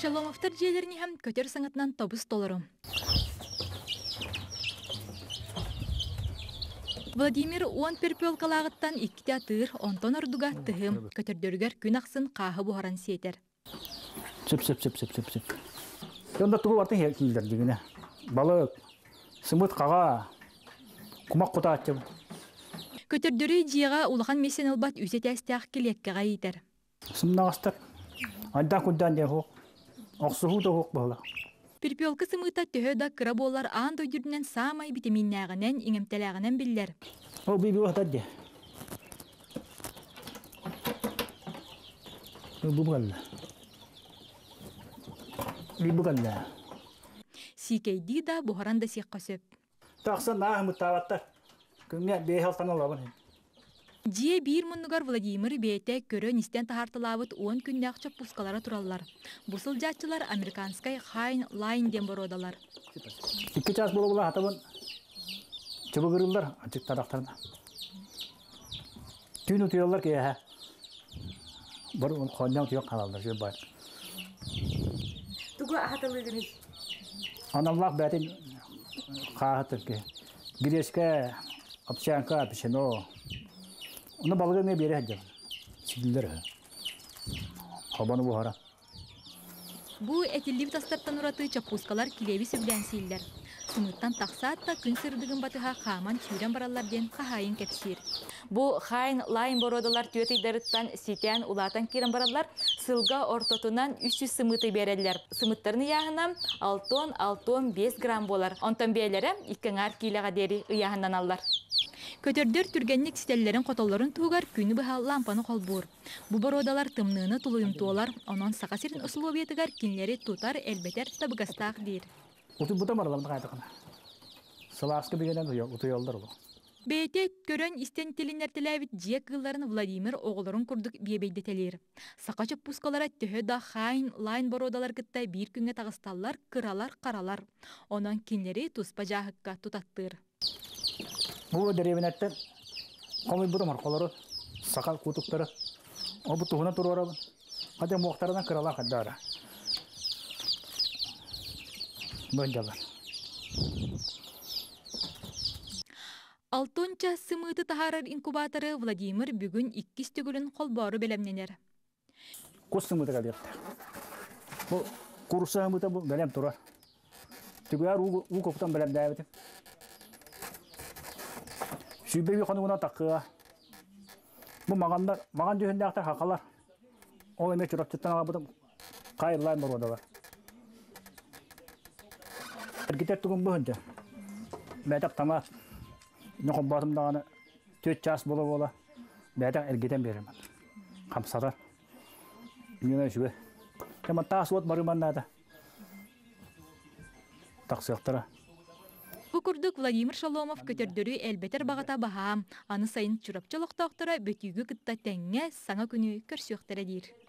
Шаломовтар жиелеріне hem көтер саңытынан тобыс толырым. Владимир уон перпелкалағыттан иккіте атыр, онтон ордуға тыхым, көтердөргер күн ақсын қағы бұхаран сетер. Сіп. Онда тұғы бартын келдер дегіне. Балық, сымыт қаға, құмақ құта атчым. Көтердөрі жиға улахан месен албат үзет әстіғ келеккеға етер. Сымнағастар, айдан күндан ден хоқ, оқсығу да хоқ бағыла. Перпелка сымыта төхөда кыра болар аан дойдүрдүнен самай витаминнәғінен, иңемтеләғінен білдер. Ол бейбі уақтар де. Бейбі қалла. Сикейді да бұхаран да сиққа сөп. Тақсан нағы мұттаваттар. Күнге бейхалтан олабын. Жие бир мұнығар Владимир бейте көрі нистен тахартылавыт 10 күннәқчі пускалара тураллар. Бұсыл жатчылар американскай Hine Line ден бородалар. 2 час болуғыла атабын чыбы кырылдар ачык тарақтарына. Түйіні түйелер кея. Бір қоннан түйек қалалдар. Тугу ахатылығыны? Анамлақ бәтін қағытыр ке. Грешка, опчанка, пешено. Оны балығы не бере әдем. Сиділдер. Хабаны бұхара. Бұ әтіліп тастаттан ұраты чапускалар килеви сөбден сейілдер. Сымыттан тақсатта күн сырдығын батыға қаман түйрен баралар ден қағайын кәпсир. Бұ Hine Line бородалар түйетейдеріттан сетен улатан керін баралар сылға ортотунан 300 сымыты берелер. Сымыттарыны яғынан 6-5 грамм болар. Онтан бейлері 2 килеға дері ұяғынан аллар. Көтердер түргенlik сителлерин котоллорун тугар күнү быха лампаны колбур. Бу бородалар тымныны тулуйумтуолар, онон сакасирин условиятыгар кинлери тутар элбетер табыгастаак дейир. Уту бута бараларында кайтакана. Салааска бигенен утуйолдар олу. Бейте көрөн истен телинертелебит жие кылларын Владимир оголорун курдук биебейдетелер. Сакачы пускалара төһө да Hine Line бородалар кытта бир күнгө тагысталлар, кыралар, каралар. Онон кинлери туспа жаахыкка тутаттыр. Бұл дәревенеттен қомай бұда марқалары, сақал құтықтары. Ол бұд тұғына тұру арабын. Қаден мұқтарынан қырала қаддары. Бөндалар. Алтонча сымыты тахарар инкубаторы Владимир бүгін 2 түгілін қолбары белемненер. Көз сымыты қалдықты. Бұл құрысы сымыты белем тұрар. Түгілер ұл көптен белем дәйбетім. Сүйбеби қонуына таққыға. Бұл маған жүйінде ақтар хақалар. Ол еме жүраттыттан аға бұдым қайырлайын бар одалар. Әргетер түгін бұхынды. Бәдік тамат. Нұқын батымдағаны 4 час бола. Бәдік әргетен беремін. Қамсатар. Үйіне жүбе. Кәмін тағыс от барыман нәді. Тақсықтыра. Бу курдук Владимир Шаломов көтердөрү элбетер багата баһам, аны сайын чурапчылык доктора бөтүгү кытта теңге саңа күнү көрсөктөрө дир.